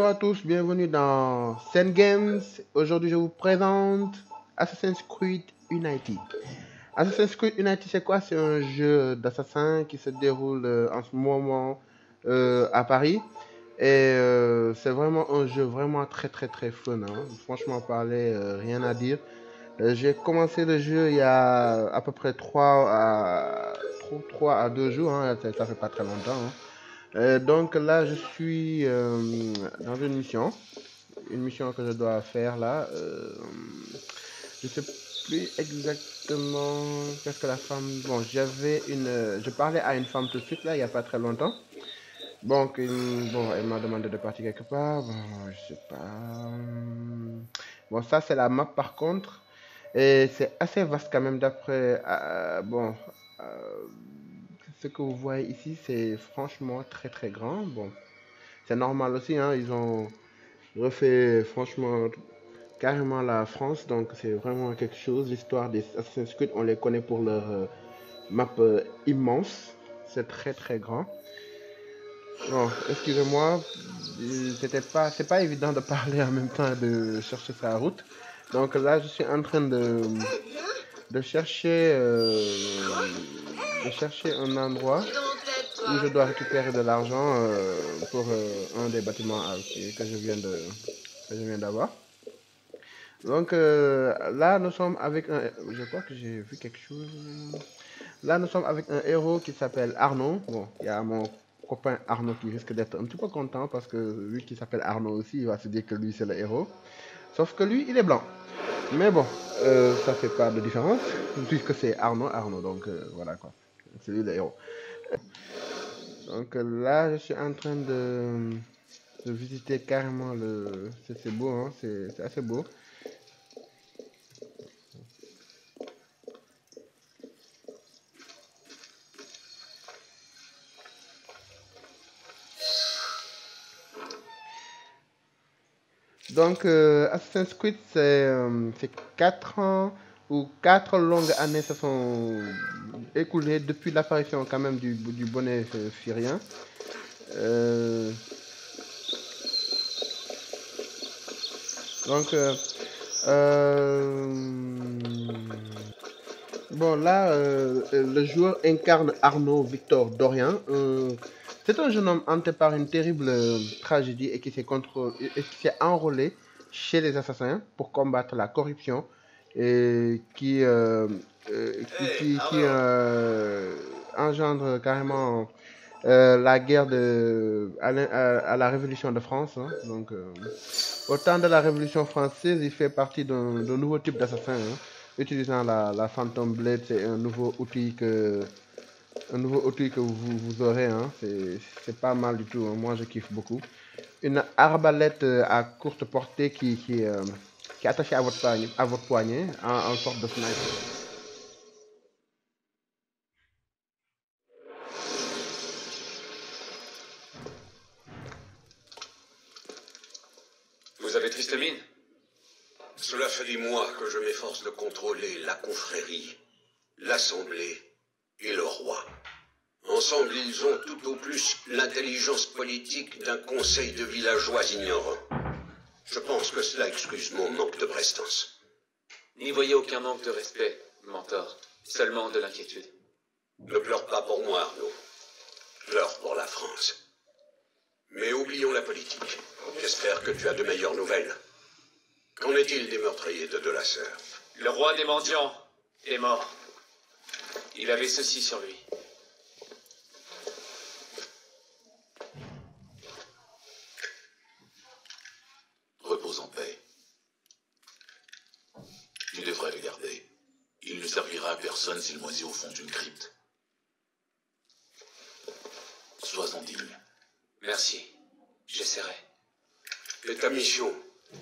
Bonjour à tous, bienvenue dans Sen Games. Aujourd'hui, je vous présente Assassin's Creed Unity. Assassin's Creed Unity, c'est quoi? C'est un jeu d'assassin qui se déroule en ce moment à Paris. Et c'est vraiment un jeu vraiment très fun, hein. Franchement parler, rien à dire. J'ai commencé le jeu il y a à peu près 3 à 2 jours, hein. Ça fait pas très longtemps, hein. Donc là, je suis dans une mission que je dois faire là. Je sais plus exactement qu'est-ce que la femme. Bon, je parlais à une femme tout de suite là, il y a pas très longtemps. Donc, bon, elle m'a demandé de partir quelque part. Bon, je sais pas. Bon, ça c'est la map par contre, et c'est assez vaste quand même d'après. Bon. euh, Ce que vous voyez ici, c'est franchement très grand. Bon, c'est normal aussi, hein. Ils ont refait franchement carrément la France, donc c'est vraiment quelque chose. L'histoire des Assassin's Creed, on les connaît pour leur map immense. C'est très grand. Bon, excusez-moi, c'est pas évident de parler en même temps et de chercher sa route. Donc là, je suis en train de chercher, un endroit où je dois récupérer de l'argent pour un des bâtiments que je viens d'avoir. Donc là, nous sommes avec un. Je crois que j'ai vu quelque chose. Là, nous sommes avec un héros qui s'appelle Arnaud. Bon, il y a mon copain Arnaud qui risque d'être un petit peu content parce que lui qui s'appelle Arnaud aussi, il va se dire que lui c'est le héros. Sauf que lui, il est blanc. Mais bon, ça fait pas de différence puisque c'est Arnaud. Donc voilà quoi. C'est lui le héros. Donc là, je suis en train de visiter carrément le. C'est beau, hein, c'est assez beau. Donc, Assassin's Creed, c'est 4 ans ou 4 longues années se sont écoulées depuis l'apparition quand même du bonnet syrien. Euh, donc, bon, là, le joueur incarne Arnaud Victor Dorian. C'est un jeune homme hanté par une terrible tragédie et et qui s'est enrôlé chez les assassins pour combattre la corruption et qui engendre carrément la guerre à la Révolution de France, hein. Donc, au temps de la Révolution française, il fait partie d'un nouveau type d'assassin, hein. Utilisant la Phantom Blade, c'est un nouveau outil que vous aurez, hein. C'est pas mal du tout, hein. Moi, je kiffe beaucoup. Une arbalète à courte portée qui est attachée à votre poignet en sorte de sniper. Vous avez triste mine? Cela fait des mois que je m'efforce de contrôler la confrérie, l'assemblée et le roi. Ensemble, ils ont tout au plus l'intelligence politique d'un conseil de villageois ignorants. Je pense que cela excuse mon manque de prestance. N'y voyez aucun manque de respect, mentor. Seulement de l'inquiétude. Ne pleure pas pour moi, Arnaud. Pleure pour la France. Mais oublions la politique. J'espère que tu as de meilleures nouvelles. Qu'en est-il des meurtriers de la sœur? Le roi des mendiants est mort. Il avait ceci sur lui. Repose en paix. Tu devrais le garder. Il ne servira à personne s'il moisit au fond d'une crypte. Sois-en digne. Merci. J'essaierai. Et ta mission?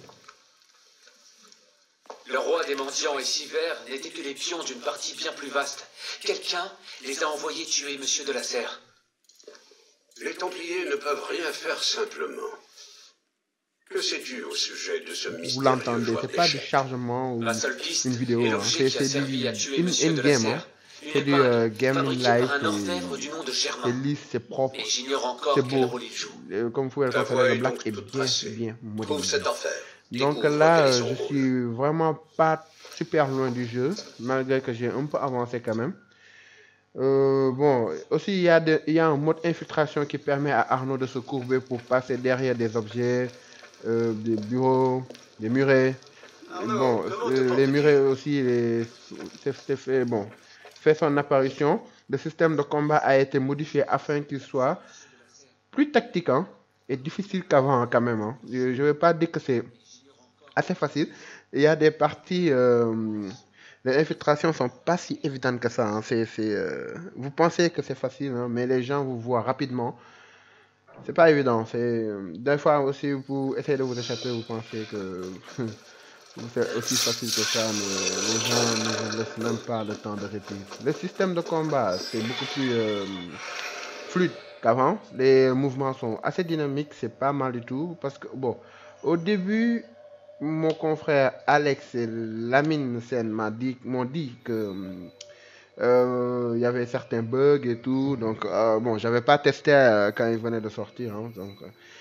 Le roi des mendiants et Siver n'étaient que les pions d'une partie bien plus vaste. Quelqu'un les a envoyés tuer Monsieur de la Serre. Les Templiers ne peuvent rien faire simplement. Que sais-tu au sujet de ce mystérieux Vous l'entendez, joueur c'est pas du d'échecs? chargement ou La seule piste une vidéo, est hein. l'objet qui a C'est servi du à tuer Monsieur de la in-game, hein. Serre. C'est du gaming fabriquée live, par un orfèvre du nom de c'est Germain. lisse, c'est propre, Mais j'ignore c'est encore quel beau. rôle il joue. Comme vous pouvez le Ta constater, voix le est black donc est toute bien, tracée. bien Trouve modélisé. cette affaire. Donc Découvre là, quel est son je rôle. suis vraiment pas super loin du jeu, malgré que j'ai un peu avancé quand même. Bon, aussi il y a un mode infiltration qui permet à Arnaud de se courber pour passer derrière des objets, des bureaux, des murets. Bon, les murets aussi, bon, fait son apparition. Le système de combat a été modifié afin qu'il soit plus tactique hein, et difficile qu'avant quand même. Hein. Je ne vais pas dire que c'est assez facile. Il y a des parties, les infiltrations sont pas si évidentes que ça. Hein. Vous pensez que c'est facile, hein, mais les gens vous voient rapidement. C'est pas évident. Des fois aussi, vous essayez de vous échapper, vous pensez que c'est aussi facile que ça, mais les gens ne vous laissent même pas le temps de répit. Le système de combat, c'est beaucoup plus fluide qu'avant. Les mouvements sont assez dynamiques, c'est pas mal du tout. Parce que, bon, au début, mon confrère Alex et Lamine Sen m'ont dit que il y avait certains bugs et tout. Donc, bon, j'avais pas testé quand il venait de sortir. Hein, donc,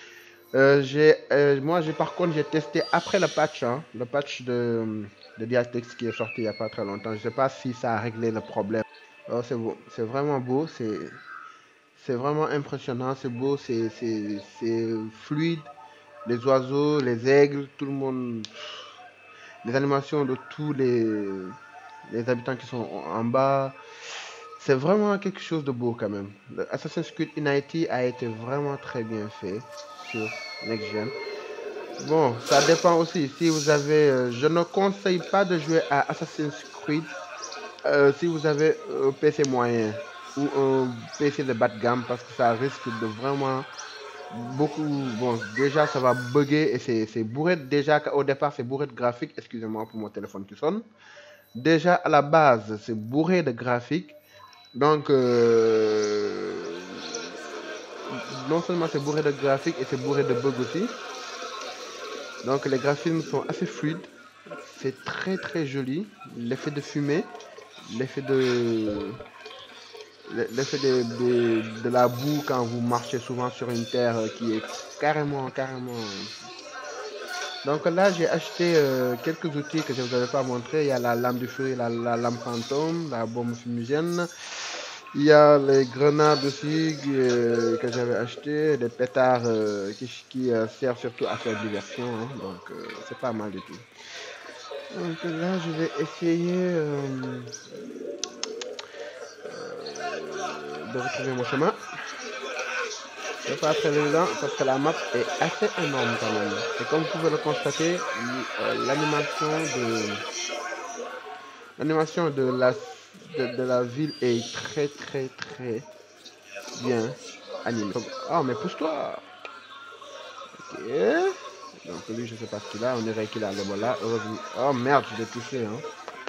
moi, par contre, j'ai testé après hein, le patch de DirectX qui est sorti il n'y a pas très longtemps. Je sais pas si ça a réglé le problème. Oh, c'est beau, c'est vraiment beau, c'est vraiment impressionnant, c'est beau, c'est fluide. Les oiseaux, les aigles, tout le monde, les animations de tous les habitants qui sont en bas. C'est vraiment quelque chose de beau quand même. Assassin's Creed Unity a été vraiment très bien fait sur Next Gen. Bon, ça dépend aussi. Si vous avez, je ne conseille pas de jouer à Assassin's Creed si vous avez un PC moyen ou un PC de bas de gamme parce que ça risque de vraiment beaucoup. Bon, déjà ça va bugger et c'est bourré. Déjà au départ c'est bourré de graphiques. Excusez-moi pour mon téléphone qui sonne. Déjà à la base c'est bourré de graphiques. Donc non seulement c'est bourré de graphiques et c'est bourré de bugs aussi. Donc les graphismes sont assez fluides. C'est très très joli. L'effet de fumée, l'effet de de la boue quand vous marchez souvent sur une terre qui est carrément. Donc là, j'ai acheté quelques outils que je ne vous avais pas montré. Il y a la lame du feu, la lame fantôme, la bombe fumigène. Il y a les grenades aussi que j'avais acheté, des pétards qui servent surtout à faire diversion. Hein, donc c'est pas mal du tout. Donc là, je vais essayer de retrouver mon chemin. C'est pas très évident parce que la map est assez énorme quand même. Et comme vous pouvez le constater, l'animation de la ville est très bien animée. Oh mais pousse-toi. Ok. Donc lui je sais pas ce qu'il a, on dirait qu'il a l'Ebola. Oh merde, je l'ai touché hein.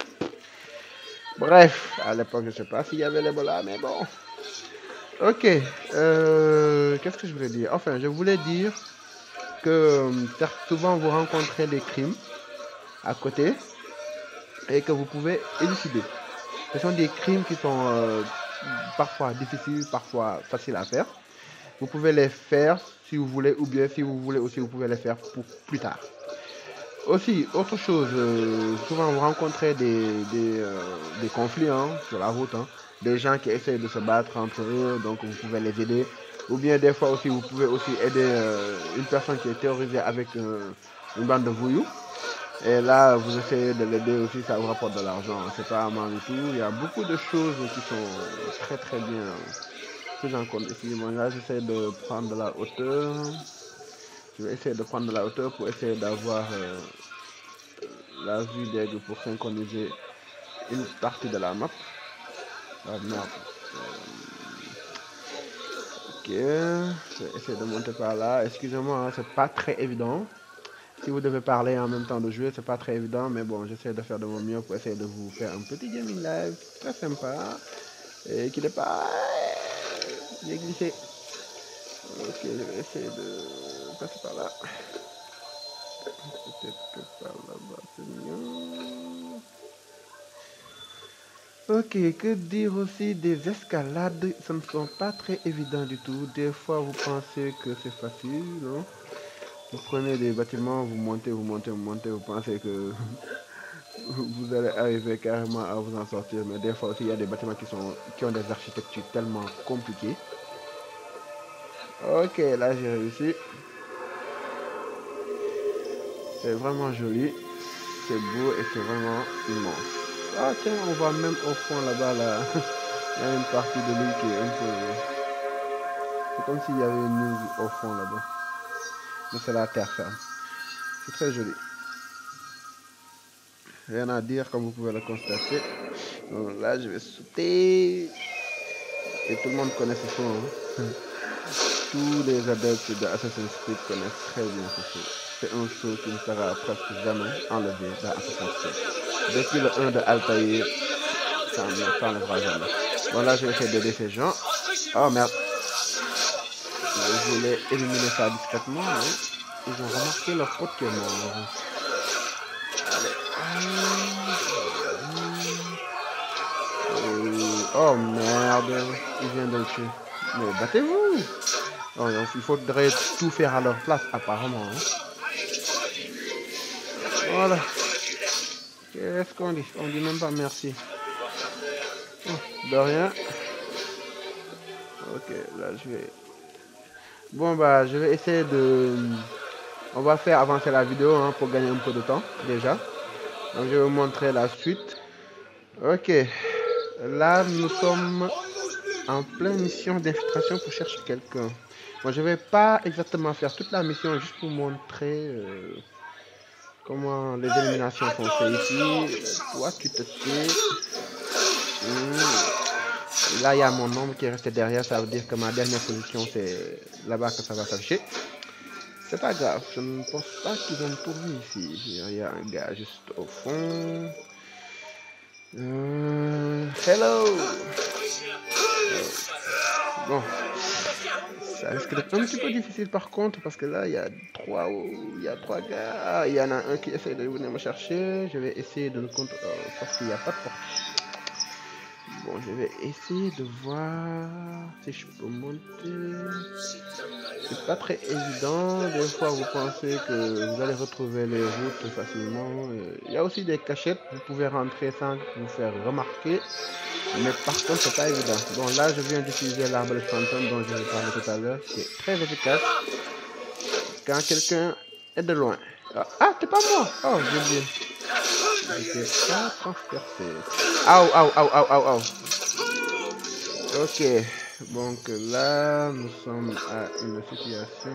Bref, à l'époque je sais pas s'il y avait l'Ebola, mais bon. Ok, qu'est-ce que je voulais dire? Enfin, je voulais dire que souvent vous rencontrez des crimes à côté et que vous pouvez élucider. Ce sont des crimes qui sont parfois difficiles, parfois faciles à faire. Vous pouvez les faire si vous voulez, ou bien si vous voulez aussi, vous pouvez les faire pour plus tard. Aussi, autre chose, souvent vous rencontrez des conflits hein, sur la route, hein, des gens qui essayent de se battre entre eux, donc vous pouvez les aider. Ou bien des fois aussi, vous pouvez aussi aider une personne qui est terrorisée avec une bande de voyous. Et là, vous essayez de l'aider aussi, ça vous rapporte de l'argent. Hein, c'est pas mal du tout. Il y a beaucoup de choses qui sont très bien prises en compte ici. Moi, là, j'essaie de prendre de la hauteur. Je vais essayer de prendre de la hauteur pour essayer d'avoir la vue d'aigle pour synchroniser une partie de la map. Ah merde. Ok, je vais essayer de monter par là. Excusez-moi, hein, c'est pas très évident. Si vous devez parler en même temps de jouer, c'est pas très évident, mais bon, j'essaie de faire de mon mieux pour essayer de vous faire un petit gaming live très sympa et qui n'est pas négligé. Ok, je vais essayer de passer par là. Peut-être que par là-bas c'est mieux. Ok, que dire aussi des escalades, ce ne sont pas très évidents du tout. Des fois, vous pensez que c'est facile, non? Vous prenez des bâtiments, vous montez, vous pensez que vous allez arriver carrément à vous en sortir. Mais des fois aussi, il y a des bâtiments qui ont des architectures tellement compliquées. Ok, là j'ai réussi. C'est vraiment joli, c'est beau et c'est vraiment immense. Ah tiens, on voit même au fond là-bas, là, il y a une partie de l'île qui est un peu... C'est comme s'il y avait une île au fond là-bas. Mais c'est la terre ferme. C'est très joli. Rien à dire comme vous pouvez le constater. Donc là, je vais sauter. Et tout le monde connaît ce son. Hein. Tous les adeptes de Assassin's Creed connaissent très bien ce saut. C'est un saut qui ne sera presque jamais enlevé dans Assassin's Creed. Depuis le 1 de Altaïr, ça n'enlèvera jamais. Bon là je vais essayer d'aider ces gens. Oh merde. Je voulais éliminer ça discrètement, mais ils ont remarqué leur pote qui est mort. Allez. Oh merde. Il vient de le tuer. Mais battez-vous. Oh, donc, il faudrait tout faire à leur place, apparemment. Hein. Voilà. Qu'est-ce qu'on dit? On dit même pas merci. Oh, de rien. Ok, là je vais... Bon bah, je vais essayer de... On va faire avancer la vidéo hein, pour gagner un peu de temps, déjà. Donc je vais vous montrer la suite. Ok. Là, nous sommes en pleine mission d'infiltration pour chercher quelqu'un. Bon, je vais pas exactement faire toute la mission juste pour montrer comment les éliminations sont faites ici. Toi, tu te tais. Là, il y a mon nombre qui est resté derrière. Ça veut dire que ma dernière position, c'est là-bas que ça va s'afficher. C'est pas grave. Je ne pense pas qu'ils vont me trouver ici. Il y a un gars juste au fond. Hello. Bon. Ça risque d'être un petit peu difficile par contre parce que là il y a trois gars. Il y en a un qui essaie de venir me chercher. Je vais essayer de le contrôler parce qu'il n'y a pas de porte. Bon, je vais essayer de voir si je peux monter. C'est pas très évident. Des fois vous pensez que vous allez retrouver les routes facilement. Il y a aussi des cachettes. Vous pouvez rentrer sans vous faire remarquer. Mais par contre, c'est pas évident. Bon, là, je viens d'utiliser l'arbalète fantôme dont je vous parlais tout à l'heure, qui est très efficace quand quelqu'un est de loin. Ah, t'es pas moi. Oh, j'ai oublié. J'étais pas transpercé. Aouh. Ok. Donc là, nous sommes à une situation...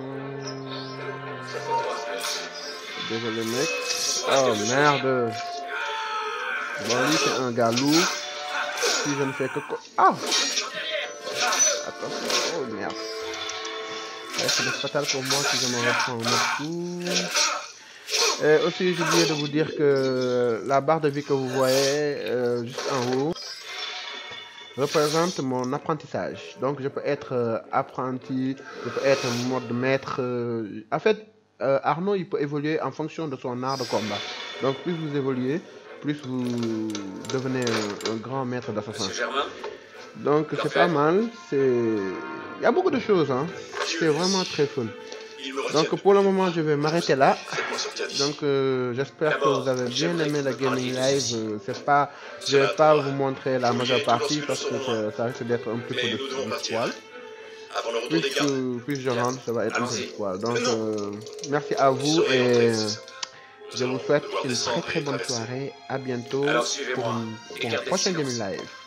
Désolé, mec. Oh, merde. Bon, lui, c'est un gars lourd. Si je ne fais que quoi. Ah! Attention, oh merde. C'est fatal pour moi si je me reprends un autre coup. Et aussi, j'ai oublié de vous dire que la barre de vie que vous voyez juste en haut représente mon apprentissage. Donc, je peux être apprenti, je peux être mode maître. En fait, Arnaud, il peut évoluer en fonction de son art de combat. Donc, plus vous évoluez, plus vous devenez un grand maître d'assassin. Donc c'est pas mal, il y a beaucoup de choses, hein. C'est vraiment très fun. Donc pour le moment je vais m'arrêter là. Donc j'espère que vous avez bien aimé la gaming live. Je vais pas vous montrer la majeure partie parce que ça risque d'être un peu de spoil. Plus je rentre, ça va être un peu de spoil. Donc merci à vous et je vous souhaite une très bonne soirée. À bientôt pour une prochaine gaming live.